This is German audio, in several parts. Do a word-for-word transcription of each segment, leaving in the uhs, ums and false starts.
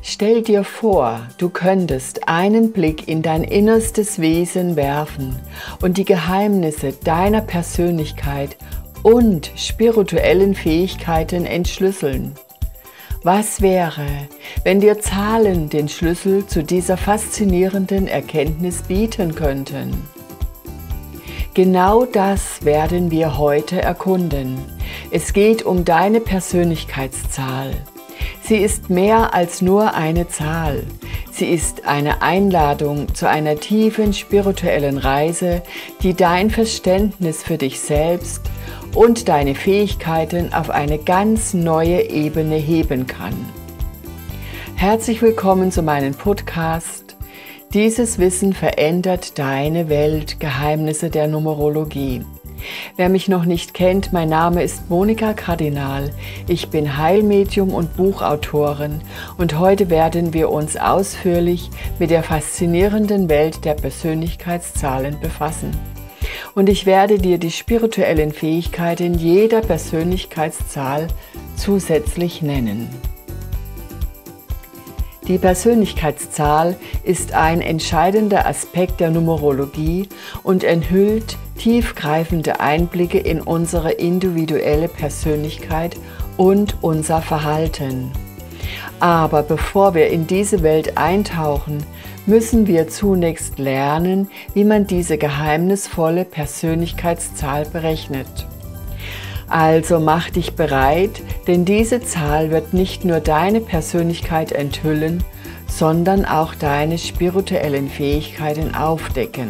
Stell dir vor, du könntest einen Blick in dein innerstes Wesen werfen und die Geheimnisse deiner Persönlichkeit und spirituellen Fähigkeiten entschlüsseln. Was wäre, wenn dir Zahlen den Schlüssel zu dieser faszinierenden Erkenntnis bieten könnten? Genau das werden wir heute erkunden. Es geht um deine Persönlichkeitszahl. Sie ist mehr als nur eine Zahl. Sie ist eine Einladung zu einer tiefen spirituellen Reise, die dein Verständnis für dich selbst und deine Fähigkeiten auf eine ganz neue Ebene heben kann. Herzlich willkommen zu meinem Podcast. Dieses Wissen verändert deine Welt, Geheimnisse der Numerologie. Wer mich noch nicht kennt, mein Name ist Monika Kardinal. Ich bin Heilmedium und Buchautorin und heute werden wir uns ausführlich mit der faszinierenden Welt der Persönlichkeitszahlen befassen. Und ich werde dir die spirituellen Fähigkeiten jeder Persönlichkeitszahl zusätzlich nennen. Die Persönlichkeitszahl ist ein entscheidender Aspekt der Numerologie und enthüllt tiefgreifende Einblicke in unsere individuelle Persönlichkeit und unser Verhalten. Aber bevor wir in diese Welt eintauchen, müssen wir zunächst lernen, wie man diese geheimnisvolle Persönlichkeitszahl berechnet. Also mach dich bereit, denn diese Zahl wird nicht nur deine Persönlichkeit enthüllen, sondern auch deine spirituellen Fähigkeiten aufdecken.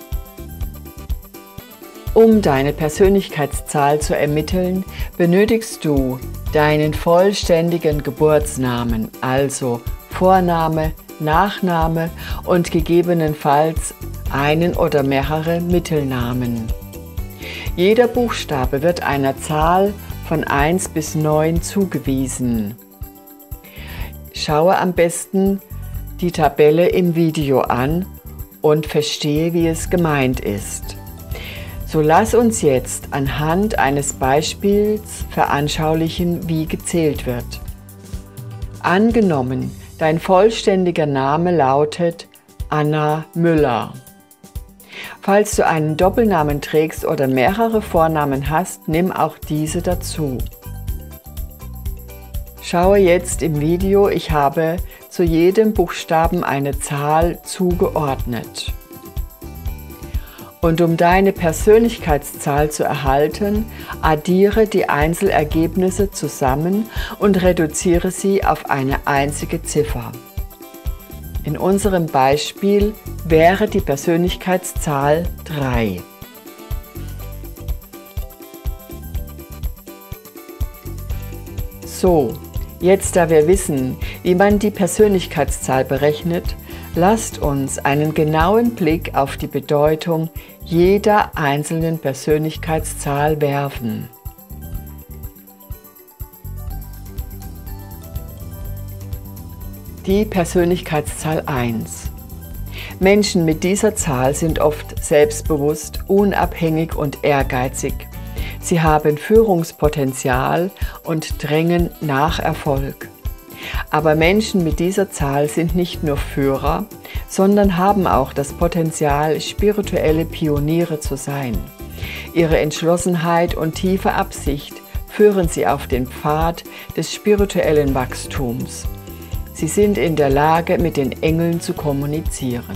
Um deine Persönlichkeitszahl zu ermitteln, benötigst du deinen vollständigen Geburtsnamen, also Vorname, Nachname und gegebenenfalls einen oder mehrere Mittelnamen. Jeder Buchstabe wird einer Zahl von eins bis neun zugewiesen. Schaue am besten die Tabelle im Video an und verstehe, wie es gemeint ist. So lass uns jetzt anhand eines Beispiels veranschaulichen, wie gezählt wird. Angenommen, dein vollständiger Name lautet Anna Müller. Falls du einen Doppelnamen trägst oder mehrere Vornamen hast, nimm auch diese dazu. Schaue jetzt im Video, ich habe zu jedem Buchstaben eine Zahl zugeordnet. Und um deine Persönlichkeitszahl zu erhalten, addiere die Einzelergebnisse zusammen und reduziere sie auf eine einzige Ziffer. In unserem Beispiel wäre die Persönlichkeitszahl drei. So, jetzt da wir wissen, wie man die Persönlichkeitszahl berechnet, lasst uns einen genauen Blick auf die Bedeutung jeder einzelnen Persönlichkeitszahl werfen. Die Persönlichkeitszahl eins. Menschen mit dieser Zahl sind oft selbstbewusst, unabhängig und ehrgeizig. Sie haben Führungspotenzial und drängen nach Erfolg. Aber Menschen mit dieser Zahl sind nicht nur Führer, sondern haben auch das Potenzial, spirituelle Pioniere zu sein. Ihre Entschlossenheit und tiefe Absicht führen sie auf den Pfad des spirituellen Wachstums. Sie sind in der Lage, mit den Engeln zu kommunizieren.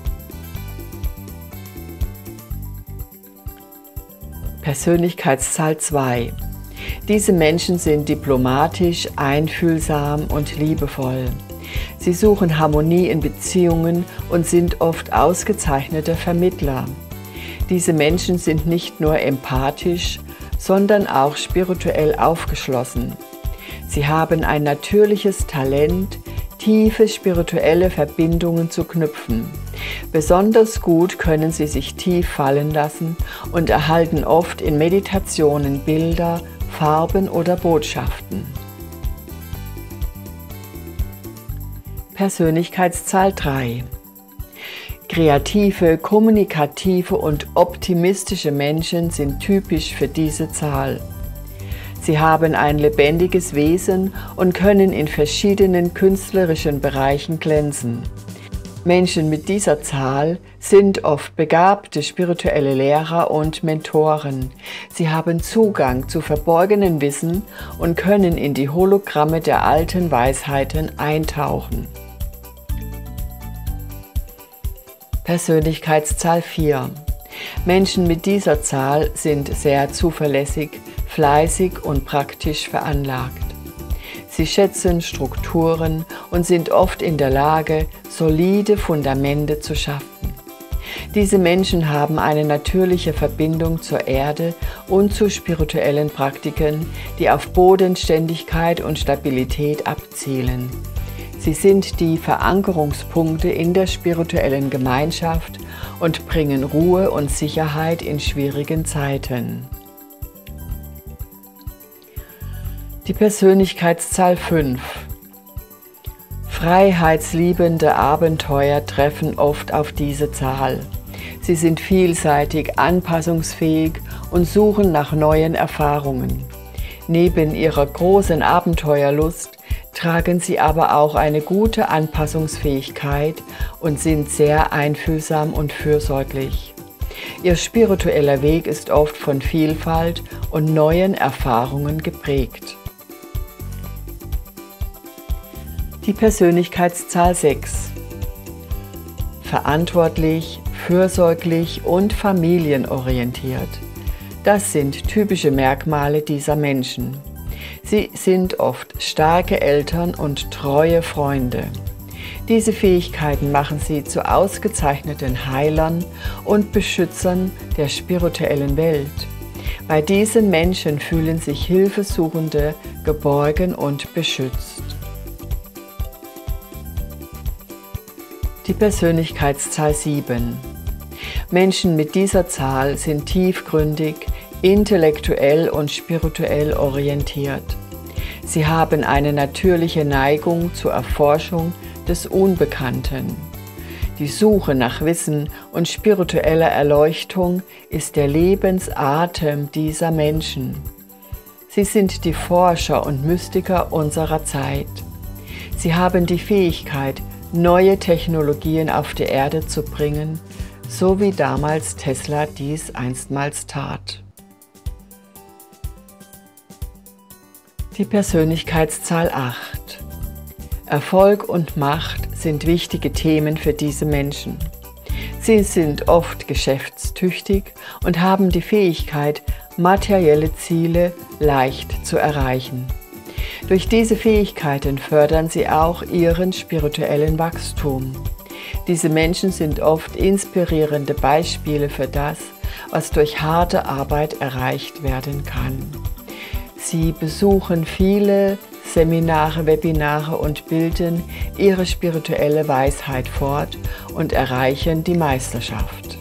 Persönlichkeitszahl zwei. Diese Menschen sind diplomatisch, einfühlsam und liebevoll. Sie suchen Harmonie in Beziehungen und sind oft ausgezeichnete Vermittler. Diese Menschen sind nicht nur empathisch, sondern auch spirituell aufgeschlossen. Sie haben ein natürliches Talent, tiefe spirituelle Verbindungen zu knüpfen. Besonders gut können sie sich tief fallen lassen und erhalten oft in Meditationen Bilder, Farben oder Botschaften. Persönlichkeitszahl drei. Kreative, kommunikative und optimistische Menschen sind typisch für diese Zahl. Sie haben ein lebendiges Wesen und können in verschiedenen künstlerischen Bereichen glänzen. Menschen mit dieser Zahl sind oft begabte spirituelle Lehrer und Mentoren. Sie haben Zugang zu verborgenen Wissen und können in die Hologramme der alten Weisheiten eintauchen. Persönlichkeitszahl vier. Menschen mit dieser Zahl sind sehr zuverlässig, fleißig und praktisch veranlagt. Sie schätzen Strukturen und sind oft in der Lage, solide Fundamente zu schaffen. Diese Menschen haben eine natürliche Verbindung zur Erde und zu spirituellen Praktiken, die auf Bodenständigkeit und Stabilität abzielen. Sie sind die Verankerungspunkte in der spirituellen Gemeinschaft und bringen Ruhe und Sicherheit in schwierigen Zeiten. Die Persönlichkeitszahl fünf. Freiheitsliebende Abenteuer treffen oft auf diese Zahl. Sie sind vielseitig, anpassungsfähig und suchen nach neuen Erfahrungen. Neben ihrer großen Abenteuerlust tragen sie aber auch eine gute Anpassungsfähigkeit und sind sehr einfühlsam und fürsorglich. Ihr spiritueller Weg ist oft von Vielfalt und neuen Erfahrungen geprägt. Die Persönlichkeitszahl sechs. Verantwortlich, fürsorglich und familienorientiert. Das sind typische Merkmale dieser Menschen. Sie sind oft starke Eltern und treue Freunde. Diese Fähigkeiten machen sie zu ausgezeichneten Heilern und Beschützern der spirituellen Welt. Bei diesen Menschen fühlen sich Hilfesuchende geborgen und beschützt. Die Persönlichkeitszahl sieben. Menschen mit dieser Zahl sind tiefgründig, intellektuell und spirituell orientiert. Sie haben eine natürliche Neigung zur Erforschung des Unbekannten. Die Suche nach Wissen und spiritueller Erleuchtung ist der Lebensatem dieser Menschen. Sie sind die Forscher und Mystiker unserer Zeit. Sie haben die Fähigkeit, neue Technologien auf die Erde zu bringen, so wie damals Tesla dies einstmals tat. Die Persönlichkeitszahl acht. Erfolg und Macht sind wichtige Themen für diese Menschen. Sie sind oft geschäftstüchtig und haben die Fähigkeit, materielle Ziele leicht zu erreichen. Durch diese Fähigkeiten fördern sie auch ihren spirituellen Wachstum. Diese Menschen sind oft inspirierende Beispiele für das, was durch harte Arbeit erreicht werden kann. Sie besuchen viele Seminare, Webinare und bilden ihre spirituelle Weisheit fort und erreichen die Meisterschaft.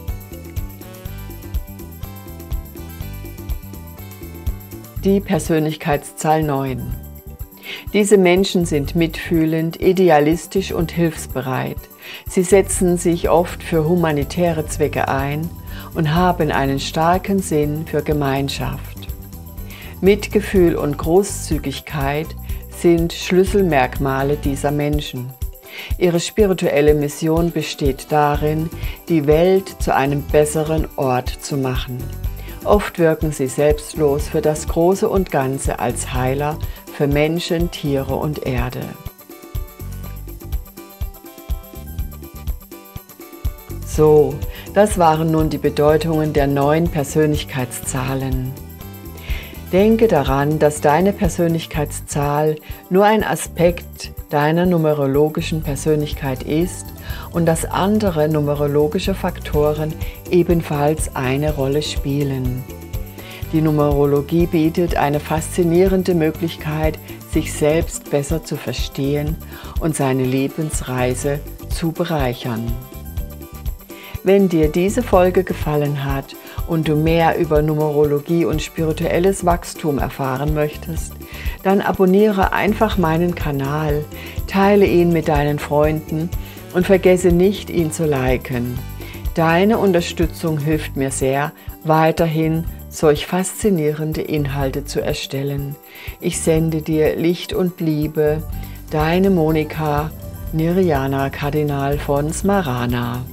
Die Persönlichkeitszahl neun. Diese Menschen sind mitfühlend, idealistisch und hilfsbereit. Sie setzen sich oft für humanitäre Zwecke ein und haben einen starken Sinn für Gemeinschaft. Mitgefühl und Großzügigkeit sind Schlüsselmerkmale dieser Menschen. Ihre spirituelle Mission besteht darin, die Welt zu einem besseren Ort zu machen. Oft wirken sie selbstlos für das Große und Ganze als Heiler für Menschen, Tiere und Erde. So, das waren nun die Bedeutungen der neun Persönlichkeitszahlen. Denke daran, dass deine Persönlichkeitszahl nur ein Aspekt deiner numerologischen Persönlichkeit ist und dass andere numerologische Faktoren ebenfalls eine Rolle spielen. Die Numerologie bietet eine faszinierende Möglichkeit, sich selbst besser zu verstehen und seine Lebensreise zu bereichern. Wenn dir diese Folge gefallen hat und du mehr über Numerologie und spirituelles Wachstum erfahren möchtest, dann abonniere einfach meinen Kanal, teile ihn mit deinen Freunden und vergesse nicht, ihn zu liken. Deine Unterstützung hilft mir sehr, weiterhin solch faszinierende Inhalte zu erstellen. Ich sende dir Licht und Liebe, deine Monika Nirjana Kardinal von Smarana.